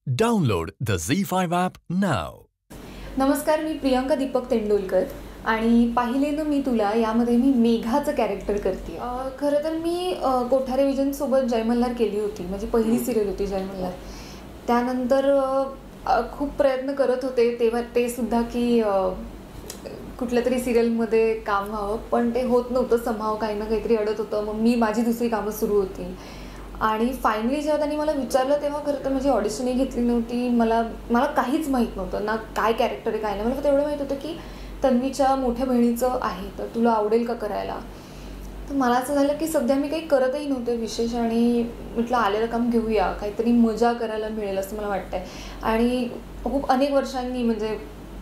Download the Z5 app now. नमस्कार, मी प्रियंका दीपक तेंडुलकर आणि पाहिलेनं मी तुला यामध्ये मी मेघाचं कॅरेक्टर करते. खरं तर मी कोठारे विजनसोबत जय मल्हार केली होती. माझी पहिली सिरियल होती जय मल्हार. त्यानंतर खूप प्रयत्न करत होते तेव्हा ते सुद्धा की कुठल्या तरी सिरियलमध्ये काम व्हावं, पण ते होत नव्हतं. समहाव काही ना काहीतरी अडत होतं. मग मी माझी दुसरी कामं सुरू होती आणि फायनली जेव्हा त्यांनी मला विचारलं तेव्हा खरं तर माझी ऑडिशनही घेतली नव्हती. मला काहीच माहीत नव्हतं ना, काय कॅरेक्टर आहे काय नाही. मला फक्त एवढं माहीत होतं की तन्वीच्या मोठ्या बहिणीचं आहे, तर तुला आवडेल का करायला. तर मला असं झालं की सध्या मी काही करतही नव्हते विशेष आणि म्हटलं आलेलं काम घेऊया, काहीतरी मजा करायला मिळेल असं मला वाटतं आहे. आणि खूप अनेक वर्षांनी म्हणजे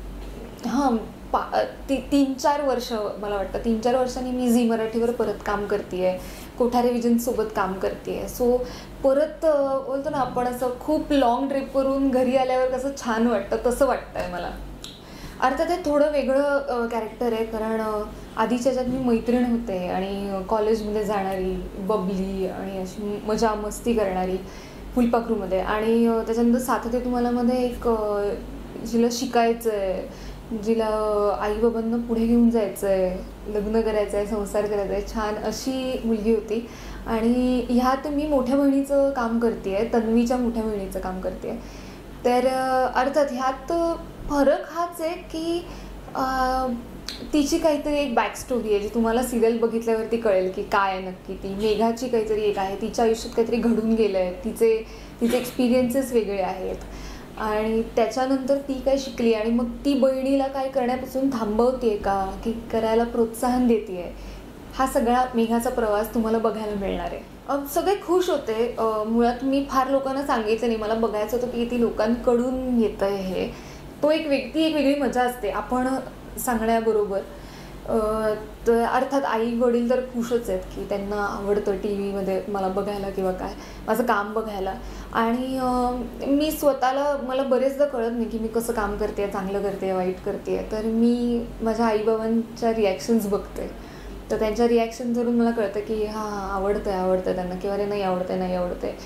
तीन चार वर्ष मला वाटतं 3-4 वर्षांनी मी झी मराठीवर परत काम करते आहे. कोठारे विजनसोबत काम करते आहे. सो परत बोलतो ना आपण असं खूप लाँग ट्रिपवरून घरी आल्यावर कसं छान वाटतं तसं वाटतं आहे मला. अर्थात हे थोडं वेगळं कॅरेक्टर आहे, कारण आधीच्या ज्यात मी मैत्रीण होते आणि कॉलेजमध्ये जाणारी, बबली आणि अशी मजा मस्ती करणारी फुलपाखरूमध्ये. आणि त्याच्यानंतर साथते तुम्हालामध्ये एक जिला शिकायचं आहे, जिला आईबाबांना पुढे घेऊन जायचं आहे, लग्न करायचं आहे, संसार करायचा आहे, छान अशी मुलगी होती. आणि ह्यात मी मोठ्या बहिणीचं काम करते आहे, तन्वीच्या मोठ्या बहिणीचं काम करते आहे. तर अर्थात ह्यात फरक हाच आहे की तिची काहीतरी एक बॅक स्टोरी आहे जी तुम्हाला सिरियल बघितल्यावरती कळेल की काय आहे नक्की. ती मेघाची काहीतरी एक आहे, तिच्या आयुष्यात काहीतरी घडून गेलं आहे, तिचे एक्सपिरियन्सेस वेगळे आहेत आणि त्याच्यानंतर ती काय शिकली आणि मग ती बहिणीला काय करण्यापासून थांबवते आहे का की करायला प्रोत्साहन देते आहे. हा सगळा मेघाचा प्रवास तुम्हाला बघायला मिळणार आहे. सगळे खुश होते. मुळात मी फार लोकांना सांगितलं नाही, मला बघायचं होतं की ती लोकांकडून येतं आहे हे. तो एक वेगळी मजा असते आपण सांगण्याबरोबर. तर अर्थात आई वडील तर खुशच आहेत की त्यांना आवडतं टी व्हीमध्ये मला बघायला किंवा काय माझं काम बघायला. आणि मी स्वतःला मला बरेचदा कळत नाही की मी कसं काम करते आहे, चांगलं करते आहे, वाईट करते आहे. तर मी माझ्या आईबाबांच्या रिॲक्शन्स बघते, तर त्यांच्या रिॲक्शन्सवरून मला कळतं की आवडतं आहे त्यांना किंवा अरे नाही आवडतं आहे.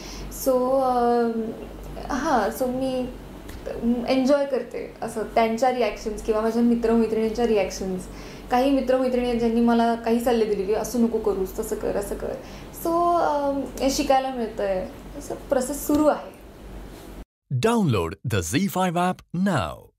सो मी एन्जॉय करते असं त्यांच्या रिॲक्शन्स किंवा माझ्या मित्रमैत्रिणींच्या रिॲक्शन्स. काही मित्रमैत्रिणी आहेत ज्यांनी मला काही सल्ले दिले की असं नको करूस, तसं कर, असं कर. सो शिकायला मिळतं आहे. असं प्रोसेस सुरू आहे. Download the Z5 app now.